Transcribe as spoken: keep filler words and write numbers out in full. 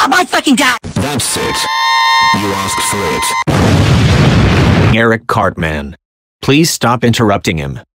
not my fucking dad! That's it. You asked for it. Eric Cartman. Please stop interrupting him.